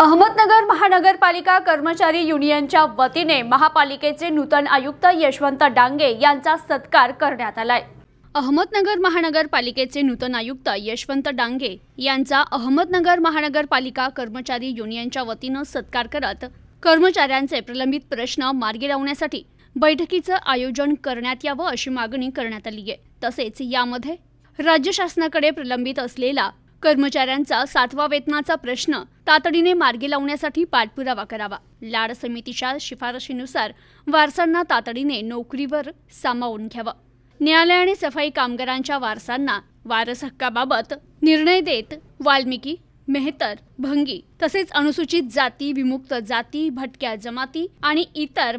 अहमदनगर महानगरपालिका कर्मचारी युनियनच्या वतीने महापालिकेचे नूतन आयुक्त यशवंत डांगे यांचा सत्कार करण्यात आलाय। अहमदनगर महानगरपालिकेचे नूतन आयुक्त यशवंत डांगे यांचा अहमदनगर महानगरपालिका कर्मचारी युनियनच्या वतीने सत्कार करत कर्मचाऱ्यांचे प्रलंबित प्रश्न मार्गी लावण्यासाठी बैठकीचं आयोजन करण्यात यावं अशी मागणी करण्यात आली आहे। तसेच यामध्ये राज्य शासनाकडे प्रलंबित असलेला कर्मचाऱ्यांचा 7वा वेतनाचा प्रश्न तातडीने मार्गी लावण्यासाठी पाठपुरावा करावा। लाड समितीच्या शिफारशीनुसार वारसांना तातडीने नोकरीवर सामावून घ्यावं। न्यायालयाने सफाई कामगारांच्या वारसांना वारस हक्काबाबत निर्णय देत वाल्मिकी, मेहतर, भंगी तसेच अनुसूचित जाती, विमुक्त जाती, भटक्या जमाती आणि इतर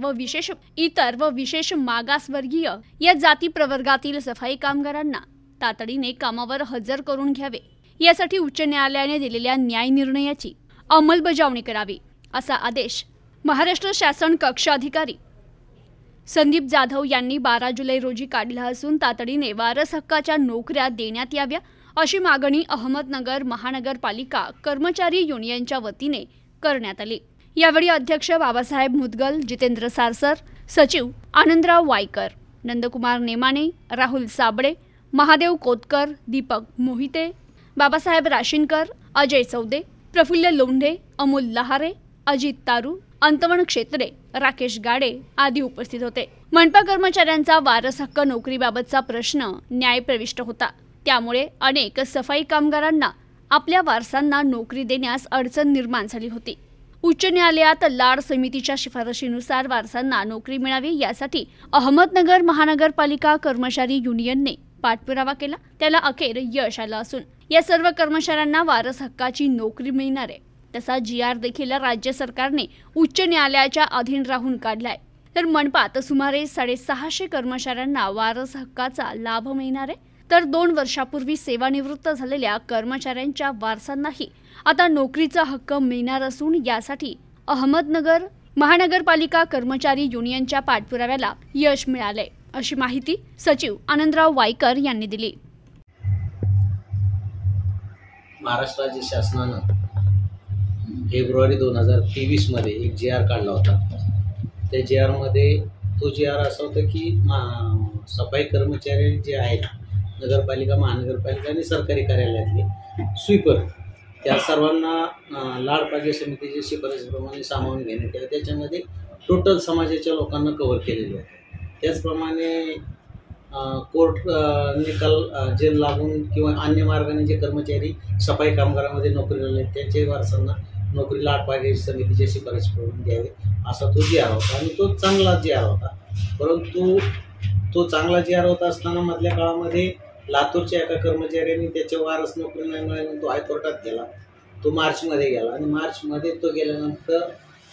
व विशेष मागासवर्गीय या जाती प्रवर्गातील सफाई कामगारांना तातडीने कामावर हजर करून घ्यावे। यासाठी उच्च न्यायालयाने दिलेल्या न्याय निर्णयाची अंमलबजावणी करावी असा आदेश महाराष्ट्र शासन कक्ष अधिकारी संदीप जाधव यांनी 12 जुलै रोजी काढला असून तातडीने वारस हक्काच्या नोकऱ्या देण्यात याव्या अशी मागणी अहमदनगर महानगरपालिका कर्मचारी युनियनच्या वतीने करण्यात आली। यावेळी अध्यक्ष बाबासाहेब मुदगल, जितेंद्र सारसर, सचिव आनंदराव वायकर, नंदकुमार नेमाने, राहुल साबळे, महादेव कोतकर, दीपक मोहिते, बाबासाहेब राशीनकर, अजय चौदे, प्रफुल्ल लोंढे, अमोल लहारे, अजित तारू, अंतवण क्षेत्रे, राकेश गाडे आदी उपस्थित होते। मनपा कर्मचाऱ्यांचा वारस हक्क नोकरीबाबतचा प्रश्न न्यायप्रविष्ट होता। त्यामुळे अनेक सफाई कामगारांना आपल्या वारसांना नोकरी देण्यास अडचण निर्माण झाली होती। उच्च न्यायालयात लाड समितीच्या शिफारशीनुसार वारसांना नोकरी मिळावी यासाठी अहमदनगर महानगरपालिका कर्मचारी युनियनने पाठपुरावा केला। त्याला अखेर यश आलं असून या सर्व कर्मचाऱ्यांना वारस हक्काची नोकरी मिळणार आहे। तसा GR देखील राज्य सरकारने उच्च न्यायालयाच्या अधीन राहून काढलाय। तर मनपात सुमारे 650 कर्मचाऱ्यांना वारस हक्काचा लाभ मिळणार आहे। तर 2 वर्षापूर्वी सेवानिवृत्त झालेल्या कर्मचाऱ्यांच्या वारसांनाही आता नोकरीचा हक्क मिळणार असून यासाठी अहमदनगर महानगरपालिका कर्मचारी युनियनच्या पाठपुराव्याला यश मिळाले अशी माहिती सचिव आनंदराव वायकर यांनी दिली। महाराष्ट्र राज्य शासनानं फेब्रुवारी 2023 मध्ये एक GR काढला होता। त्या GR मध्ये तो GR असा होता की सफाई कर्मचारी जे आहेत नगरपालिका, महानगरपालिका आणि सरकारी कार्यालयातले स्वीपर त्या सर्वांना लाड पागे समितीच्या शिफारशीप्रमाणे सामावून घेण्यात यावे। त्याच्यामध्ये टोटल समाजाच्या लोकांना कव्हर केलेले होते। त्याचप्रमाणे कोर्ट निकाल जे लागून किंवा अन्य मार्गाने जे कर्मचारी सफाई कामगारामध्ये नोकरीला आहेत त्यांच्या वारसांना नोकरी लाड पागे समितीच्या शिफारशीप्रमाणे द्यावे असा तो GR होता आणि तो चांगला GR होता। परंतु तो चांगला GR होता असताना मधल्या काळामध्ये लातूरच्या एका कर्मचाऱ्यांनी त्याच्या वारस नोकरी नाही मिळाल्याने तो हायकोर्टात गेला। तो मार्चमध्ये गेला आणि मार्चमध्ये तो गेल्यानंतर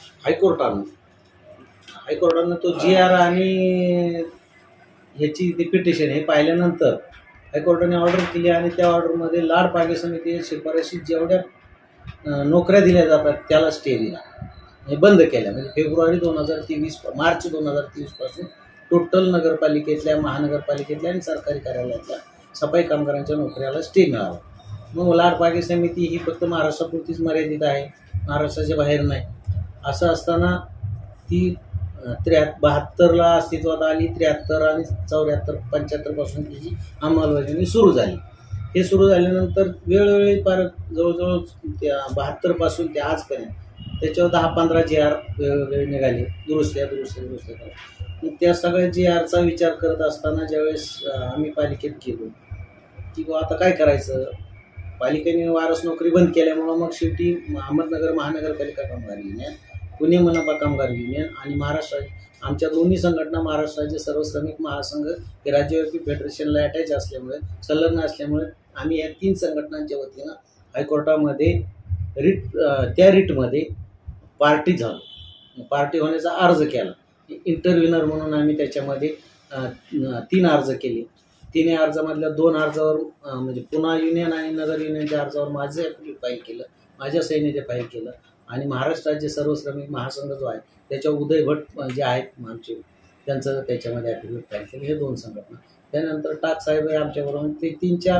हायकोर्टानं तो GR आणि ह्याची पिटिशन हे पाहिल्यानंतर हायकोर्टाने ऑर्डर केली आणि त्या ऑर्डरमध्ये लाड पागे समितीच्या शिफारशी जेवढ्या नोकऱ्या दिल्या जातात त्याला स्टे दिला, हे बंद केल्या। म्हणजे फेब्रुवारी 2023 मार्च 2023 पासून टोटल नगरपालिकेतल्या, महानगरपालिकेतल्या आणि सरकारी कार्यालयातल्या सफाई कामगारांच्या नोकऱ्याला स्टे मिळाला। मग लाड पागे समिती ही फक्त महाराष्ट्रापुरतीच मर्यादित आहे, महाराष्ट्राच्या बाहेर नाही। असं असताना ती 72ला अस्तित्वात आली। 73 आणि 74, 75 पासून तिची अंमलबजावणी सुरू झाली। हे सुरू झाल्यानंतर वेळोवेळी जवळजवळ त्या 72 पासून ते आजपर्यंत त्याच्यावर 10-15 GR वेगवेगळे निघाले, दुरुस्त्या मग त्या सगळ्या GRचा विचार करत असताना ज्यावेळेस आम्ही पालिकेत गेलो की आता काय करायचं, पालिकेने वारस नोकरी बंद केल्यामुळं मग शेवटी अहमदनगर महानगरपालिका कामगार युनियन, पुणे मनपा कामगार युनियन आणि महाराष्ट्र आमच्या दोन्ही संघटना महाराष्ट्र राज्य सर्व श्रमिक महासंघ हे राज्यव्यापी फेडरेशनला अटॅच असल्यामुळे, संलग्न असल्यामुळे आम्ही या 3 संघटनांच्या वतीनं हायकोर्टामध्ये त्या रिटमध्ये पार्टी झालो। पार्टी होण्याचा अर्ज केला, इंटरव्ह्युनर म्हणून आम्ही त्याच्यामध्ये 3 अर्ज केले। 3 अर्जामधल्या 2 अर्जावर म्हणजे पुणा युनियन आणि नगर युनियनच्या अर्जावर माझे ॲफिडेव्हिट फाईल केलं, माझ्या सैन्याचे फाईल केलं आणि महाराष्ट्र राज्य सर्व श्रमिक महासंघ जो आहे त्याच्या उदय भट जे आहेत आमचे त्यांचं त्याच्यामध्ये ॲफिडेव्हिट फाईल केलं, हे 2 संघटना। त्यानंतर टाक साहेब आमच्याबरोबर ते 3-4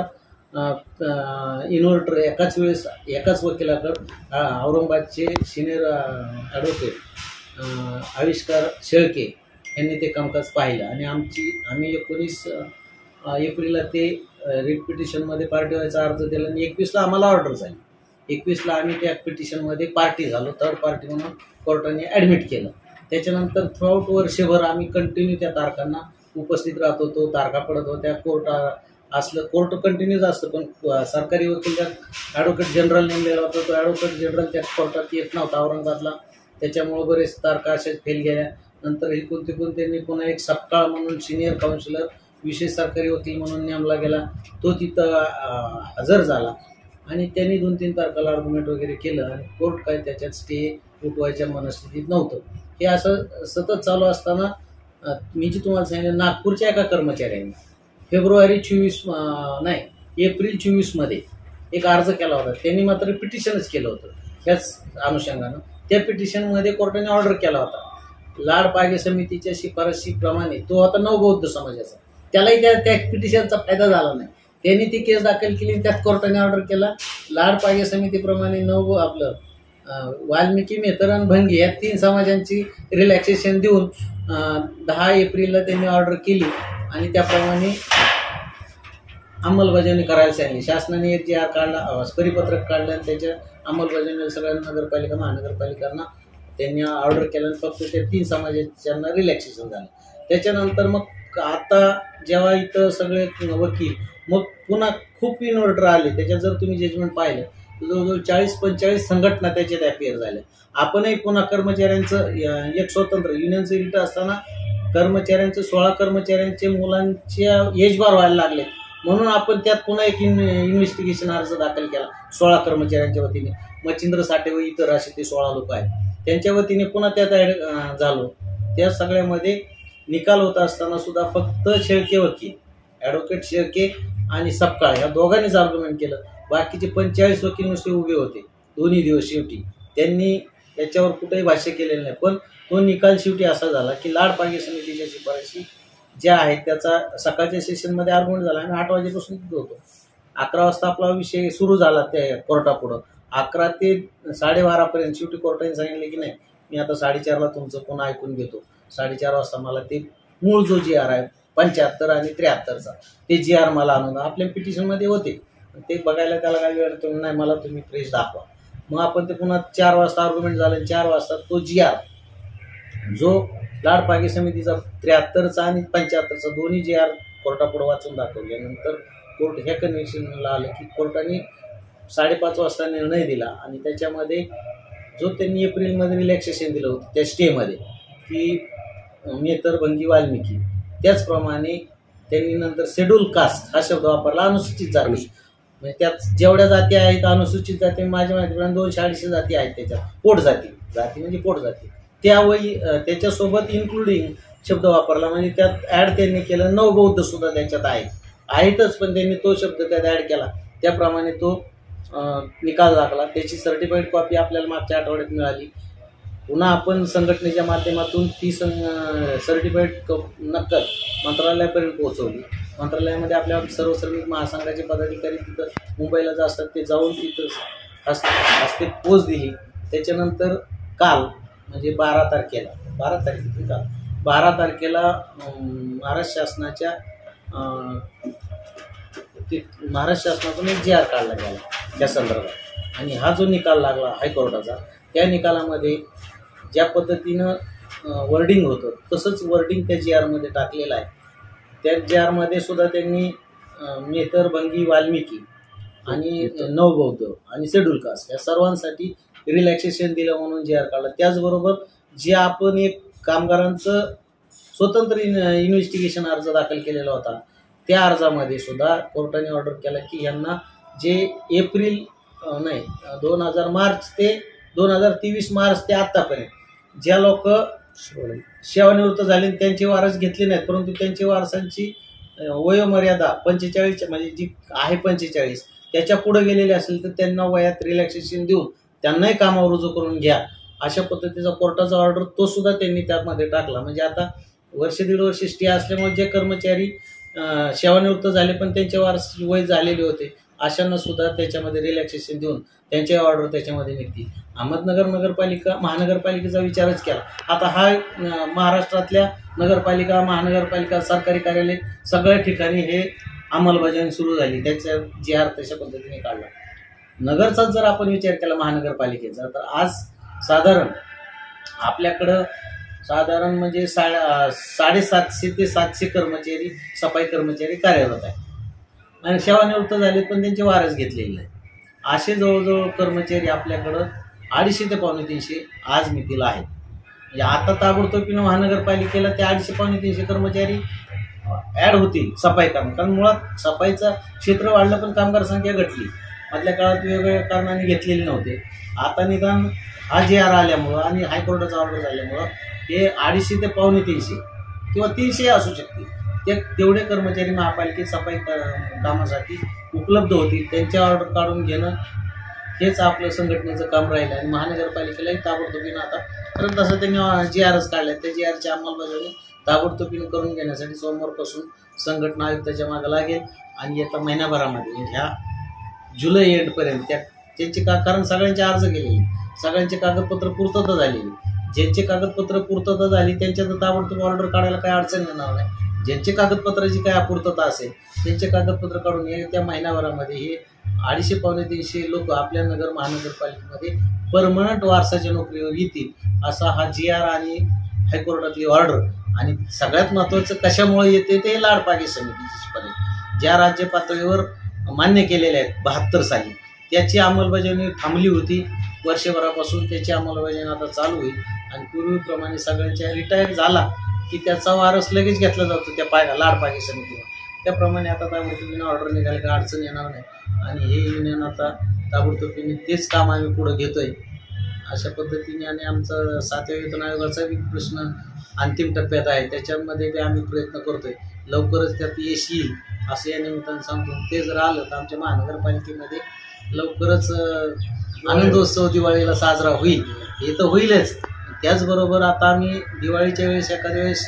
इन्व्हर्टर एकाच वेळेस एकाच वकिलाकडं औरंगाबादचे सिनियर ॲडव्होकेट आविष्कार शेळके यांनी ते कामकाज पाहिलं आणि आम्ही 19 एप्रिलला ते रिट पिटिशनमध्ये पार्टी व्हायचा अर्ज दिला आणि 21ला आम्हाला ऑर्डर झाली. 21ला आम्ही त्या पिटिशनमध्ये पार्टी झालो, थर्ड पार्टी म्हणून कोर्टाने ॲडमिट केलं. त्याच्यानंतर थ्रूआउट वर्षभर आम्ही कंटिन्यू त्या तारखांना उपस्थित राहत होतो, तारखा पडत होत्या. कोर्ट कंटिन्यूच असतं, पण सरकारी वकील त्यात ॲडव्होकेट जनरल नेमलेला होता. तो ॲडव्होकेट जनरल त्या कोर्टात येत नव्हता औरंगाबादला, त्याच्यामुळं बरेच तारखा अशाच फेल गेल्या. नंतर इकून तिकून त्यांनी पुन्हा एक सपकाळ म्हणून सिनियर काउन्सिलर विशेष सरकारी वकील म्हणून नेमला गेला. तो तिथं हजर झाला आणि त्यांनी 2-3 तारखेला आर्ग्युमेंट वगैरे केलं आणि कोर्ट काय त्याच्यात स्टे उठवायच्या मनस्थितीत नव्हतं. हे असं सतत चालू असताना मी जी तुम्हाला सांगितलं, नागपूरच्या एका कर्मचाऱ्यांनी एप्रिल 24मध्ये एक अर्ज केला होता. त्यांनी मात्र पिटिशनच केलं होतं ह्याच अनुषंगानं. त्या पिटिशनमध्ये कोर्टाने ऑर्डर केला होता लाड पागे समितीच्या शिफारशीप्रमाणे. तो होता नवबौद्ध समाजाचा, त्यालाही त्या पिटिशनचा फायदा झाला नाही. त्यांनी ती केस दाखल केली, त्यात कोर्टाने ऑर्डर केला लाड पागे समितीप्रमाणे वाल्मिकी, मेहतर आणि भंगी या 3 समाजांची रिलॅक्सेशन देऊन 10 एप्रिलला त्यांनी ऑर्डर केली आणि त्याप्रमाणे अंमलबजावणी करायला सांगितली. शासनाने एक GR काढला, परिपत्रक काढलं आणि त्याच्या अंमलबजावणीला सगळ्या नगरपालिका महानगरपालिकांना त्यांनी ऑर्डर केलं आणि फक्त त्या 3 समाजाच्यांना रिलॅक्सेशन झालं. त्याच्यानंतर मग आता जेव्हा इथं सगळे वकील मग पुन्हा खूप इन्व्हर्टर आले. त्याच्यात जर तुम्ही जजमेंट पाहिलं जवळजवळ 40-45 संघटना त्याच्यात ॲपियर झाल्या. आपणही पुन्हा कर्मचाऱ्यांचं एक स्वतंत्र युनियनचं रिट असताना कर्मचाऱ्यांचं 16 कर्मचाऱ्यांचे मुलांच्या एज बार व्हायला लागले म्हणून आपण त्यात पुन्हा एक इन्व्हेस्टिगेशन अर्ज दाखल केला 16 कर्मचाऱ्यांच्या वतीने. मच्छिंद्र साठे व इतर असे ते 16 लोक आहेत, त्यांच्या वतीने पुन्हा त्यात ॲड झालो. त्या सगळ्यामध्ये निकाल होत असताना सुद्धा फक्त शेळके वकील, ॲडव्होकेट शेळके आणि सपकाळ या दोघांनीच आर्ग्युमेंट केलं. बाकीचे 45 वकील नुसते उभे होते दोन्ही दिवस. शेवटी त्यांनी त्याच्यावर कुठेही भाष्य केलेलं नाही. पण तो निकाल शेवटी असा झाला की लाड पागे समितीच्या शिफारशी ज्या आहेत त्याचा सकाळच्या सेशनमध्ये आर्ग्युमेंट झाला. आणि 8 वाजेपासून तिथं होतो. 11 वाजता आपला विषय सुरू झाला त्या कोर्टापुढं. 11 ते 12:30 शेवटी कोर्टाने सांगितले की नाही, मी आता 4:30ला तुमचं पुन्हा ऐकून घेतो. 4:30 वाजता मला ते मूळ जो GR आहे 75 आणि 73चा ते GR मला आणून आपल्या पिटिशनमध्ये होते. ते बघायला त्याला काय वेळ तुम्ही नाही, मला तुम्ही फ्रेश दाखवा. मग आपण ते पुन्हा 4 वाजता आर्ग्युमेंट झालं. 4 वाजता तो GR जो लाड पागे समितीचा 73चा आणि 75चा दोन्ही GR कोर्टापुढे वाचून दाखवल्यानंतर कोर्ट ह्या कन्व्हेन्शनला आलं की कोर्टाने 5:30 वाजता निर्णय दिला आणि त्याच्यामध्ये जो त्यांनी एप्रिलमध्ये रिलॅक्सेशन दिलं होतं त्या स्टेमध्ये की मेहतर, भंगी, वाल्मिकी, त्याचप्रमाणे त्यांनी नंतर शेड्यूल कास्ट हा शब्द वापरला. अनुसूचित जाती म्हणजे त्यात जेवढ्या जाती आहेत अनुसूचित जाती माझ्या माहितीप्रमाणे 200-250 जाती आहेत. त्याच्यात पोटजाती म्हणजे पोटजाती त्यावेळी त्याच्यासोबत इन्क्लुडिंग शब्द वापरला. म्हणजे त्यात ॲड त्यांनी केलं नवबौद्ध सुद्धा त्याच्यात आहेतच, पण त्यांनी तो शब्द त्यात ॲड केला. त्याप्रमाणे तो निकाल दाखला. त्याची सर्टिफाईड कॉपी आपल्याला मागच्या आठवड्यात मिळाली. पुन्हा आपण संघटनेच्या माध्यमातून ती सर्टिफाईड नक्कल मंत्रालयापर्यंत पोहोचवली. मंत्रालयामध्ये आपल्या सर्व श्रमिक महासंघाचे पदाधिकारी तिथं मुंबईला जे असतात ते जाऊन तिथं हस्ते पोच दिली. त्याच्यानंतर काल म्हणजे 12 तारखेला महाराष्ट्र शासनातून एक GR काढला गेला त्या संदर्भात. आणि हा जो निकाल लागला हायकोर्टाचा, त्या निकालामध्ये ज्या पद्धतीनं वर्डिंग होतं तसंच वर्डिंग त्या GRमध्ये टाकलेलं आहे. त्या GRमध्ये सुद्धा त्यांनी मेहतर, भंगी, वाल्मिकी आणि नवबौद्ध आणि शेड्यूल कास्ट या सर्वांसाठी रिलॅक्सेशन दिलं म्हणून GR काढला. त्याचबरोबर जे आपण एक कामगारांचं स्वतंत्र इन्व्हेस्टिगेशन अर्ज दाखल केलेला होता त्या अर्जामध्ये सुद्धा कोर्टाने ऑर्डर केला की यांना जे 2023 मार्च ते आत्तापर्यंत ज्या लोक सेवानिवृत्त झाले त्यांचे वारस घेतले नाहीत, परंतु त्यांच्या वारसांची वयोमर्यादा 45 म्हणजे जी आहे 45 त्याच्या पुढे गेलेले असेल तर त्यांना वयात रिलॅक्सेशन देऊन त्यांनाही कामावर रुजू करून घ्या अशा पद्धतीचा कोर्टाचा ऑर्डर तो सुद्धा त्यांनी त्यामध्ये टाकला. म्हणजे आता 1-1.5 वर्ष स्टे असल्यामुळे जे कर्मचारी सेवानिवृत्त झाले पण त्यांचे वारस वय झालेले होते, अशांना सुद्धा त्याच्यामध्ये रिलॅक्सेशन देऊन त्यांचे ऑर्डर त्याच्यामध्ये निघतील. अहमदनगर महानगरपालिकेचा विचारच केला. आता हा महाराष्ट्रातल्या नगरपालिका, महानगरपालिका, सरकारी कार्यालय सगळ्या ठिकाणी हे अंमलबजावणी सुरू झाली. त्याच्या GR तशा पद्धतीने काढला. नगरचाच जर आपण विचार केला महानगरपालिकेचा, तर आज साधारण आपल्याकडं म्हणजे 750 ते 700 कर्मचारी, सफाई कर्मचारी कार्यरत आहे आणि सेवानिवृत्त झाले पण त्यांचे वारस घेतलेले नाही. असे जवळजवळ कर्मचारी आपल्याकडं 250 ते 350 आज मितीला आहेत. म्हणजे आता ताबडतोबीनं महानगरपालिकेला ते 250-300 कर्मचारी ॲड होतील सफाई काम, कारण मुळात सफाईचं क्षेत्र वाढलं पण कामगार संख्या घटली. मधल्या काळात वेगवेगळ्या कारणाने घेतलेले नव्हते. आता निदान हा GR आल्यामुळं आणि हायकोर्टाचा ऑर्डर झाल्यामुळं हे 250 ते 350 किंवा 300 असू शकतील, ते तेवढे कर्मचारी महापालिकेत सफाई कामासाठी उपलब्ध होतील. त्यांचे ऑर्डर काढून घेणं हेच आपलं संघटनेचं काम राहिलं आणि महानगरपालिकेलाही ताबडतोबीनं आता परत तसं त्यांनी GRच काढले. त्या GRची अंमलबजावणी ताबडतोबीनं करून घेण्यासाठी सोमवारपासून संघटना आयुक्ताच्या मागे लागेल आणि येत्या महिनाभरामध्ये ह्या जुलै एंडपर्यंत त्यांची कारण सगळ्यांचे अर्ज केलेले, सगळ्यांचे कागदपत्र पूर्तता झालेली. ज्यांचे कागदपत्र पूर्तता झाली त्यांच्या तर ताबडतोब ऑर्डर काढायला काही अडचण येणार नाही. ज्यांचे कागदपत्राची काही अपूर्तता असेल त्यांचे कागदपत्र काढून येत्या महिनाभरामध्ये हे 250-300 लोक आपल्या महानगरपालिकेमध्ये परमनंट वारसाच्या नोकरीवर येतील, असा हा GR आणि हायकोर्टातली ऑर्डर. आणि सगळ्यात महत्त्वाचं कशामुळे येते ते लाडपागे समितीची ज्या राज्य पातळीवर मान्य केलेल्या आहेत 72 साली, त्याची अंमलबजावणी थांबली होती वर्षभरापासून. त्याची अंमलबजावणी आता चालू होईल आणि पूर्वीप्रमाणे सगळ्यांच्या रिटायर झाला की त्याचा वारस लगेच घेतला जातो त्या लाडपागे समितीवर. त्याप्रमाणे आता ताबडतोबीने ऑर्डर निघाले का अडचण येणार नाही आणि हे युनियन आता ताबडतोबीने तेच काम आम्ही पुढं घेतोय अशा पद्धतीने. आणि आमचा 7व्या वेतन आयोगाचा बी प्रश्न अंतिम टप्प्यात आहे, त्याच्यामध्ये बी आम्ही प्रयत्न करतोय. लवकरच त्यात यश येईल असं या निमित्तानं सांगतो. ते जर आलं तर आमच्या महानगरपालिकेमध्ये लवकरच आनंदोत्सव दिवाळीला साजरा होईल. हे तर होईलच, त्याचबरोबर आता आम्ही दिवाळीच्या वेळेस एखाद्या वेळेस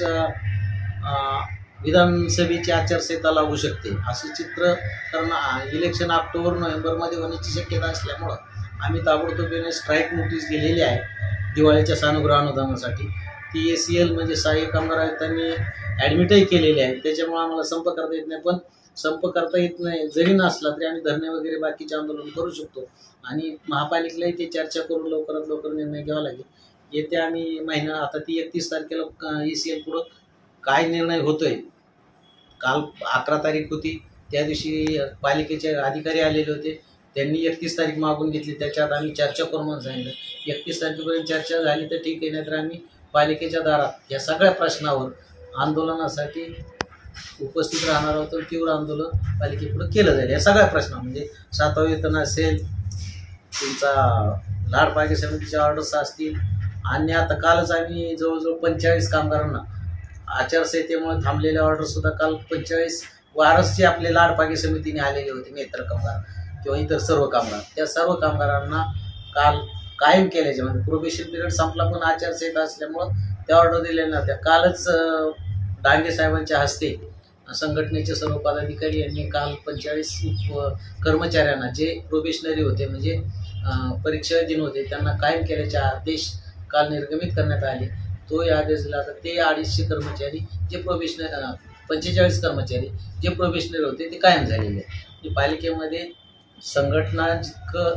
विधानसभेची आचारसंहिता लागू शकते असे चित्र, कारण इलेक्शन ऑक्टोबर-नोव्हेंबरमध्ये होण्याची शक्यता असल्यामुळं आम्ही ताबडतोबीने स्ट्राईक नोटीस दिलेली आहे दिवाळीच्या सानुग्रह अनुदानासाठी. ती ACL म्हणजे सहाय्यक कामगार आयुक्तांनी ॲडमिटही केलेली आहे. त्याच्यामुळे आम्हाला संप करता येत नाही, पण संप करता येत नाही जरी नसला तरी आम्ही धरणे वगैरे बाकीचे आंदोलन करू शकतो आणि महापालिकेलाही ते चर्चा करून लवकरात लवकर निर्णय घ्यावा लागेल. येत्या आम्ही महिना आता ती 31 तारखेला ACL पुढं काय निर्णय होतोय. काल 11 तारीख होती, त्या दिवशी पालिकेचे अधिकारी आलेले होते, त्यांनी 31 तारीख मागून घेतली. त्याच्यात आम्ही चर्चा करू म्हणून सांगितलं. 31 तारखेपर्यंत चर्चा झाली तर ठीक आहे, नाहीतर आम्ही पालिकेच्या दारात या सगळ्या प्रश्नावर आंदोलनासाठी उपस्थित राहणार आहोत. तीव्र आंदोलन पालिकेपुढे केलं जाईल या सगळ्या प्रश्न, म्हणजे 7वं वेतन असेल, तुमचा लाडपागे समितीच्या ऑर्डर्स असतील आणि आता कालच आम्ही जवळजवळ 45 कामगारांना आचारसंहितेमुळे थांबलेल्या ऑर्डरसुद्धा काल 45 वारस जे आपले लाडपागे समितीने आलेले होते, नेत्र कामगार किंवा इतर सर्व कामगार, त्या सर्व कामगारांना काल कायम केल्याचे, म्हणजे प्रोबेशन पिरियड संपला पण आचारसंहिता असल्यामुळं त्या ऑर्डर दिलेल्या नव्हत्या. कालच डांगे साहेबांच्या हस्ते संघटनेचे सर्व पदाधिकारी यांनी काल 45 कर्मचाऱ्यांना जे प्रोबेशनरी होते, म्हणजे परीक्षाधीन होते, त्यांना कायम केल्याचे आदेश काल निर्गमित करण्यात आले. तोही आदेश दिला. तर ते 250 कर्मचारी जे प्रोबेशनरी, 45 कर्मचारी जे प्रोबेशनरी होते ते कायम झालेले आहेत. पालिकेमध्ये संघटना जितकं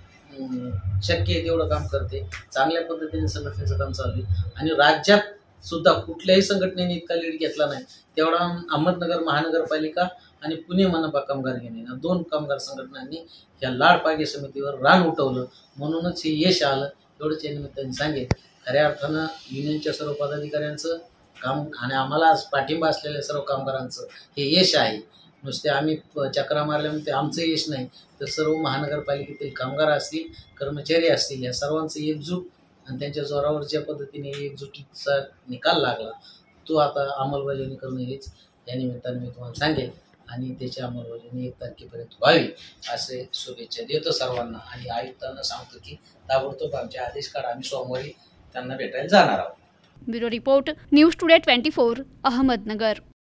शक्य आहे तेवढं काम करते, चांगल्या पद्धतीने संघटनेचं काम चालू आहे आणि राज्यात सुद्धा कुठल्याही संघटनेने इतका लीड घेतला नाही तेवढा अहमदनगर महानगरपालिका आणि पुणे मनपा कामगार युनियन 2 कामगार संघटनांनी या लाडपागे समितीवर रान उठवलं, म्हणूनच हे यश आलं एवढंच या निमित्ताने सांगेल. खऱ्या अर्थानं युनियनच्या सर्व पदाधिकाऱ्यांचं काम आणि आम्हाला पाठिंबा असलेल्या सर्व कामगारांचं हे यश आहे. नुसते आम्ही चक्रा मारल्यामुळे आमचं यश नाही, तर सर्व महानगरपालिकेतील कामगार असतील, कर्मचारी असतील, या सर्वांचं एकजूट आणि त्यांच्या जोरावर ज्या पद्धतीने एकजुटीचा निकाल लागला तो आता अंमलबजावणी करणं हेच या निमित्ताने मी तुम्हाला सांगेल आणि त्याची अंमलबजावणी 1 तारखेपर्यंत व्हावी असे शुभेच्छा देतो सर्वांना. आणि आयुक्तांना सांगतो की ताबडतोब आमचे आदेश काढा, आम्ही सोमवारी त्यांना भेटायला जाणार आहोत. Bureau report, news today 24, Ahmednagar.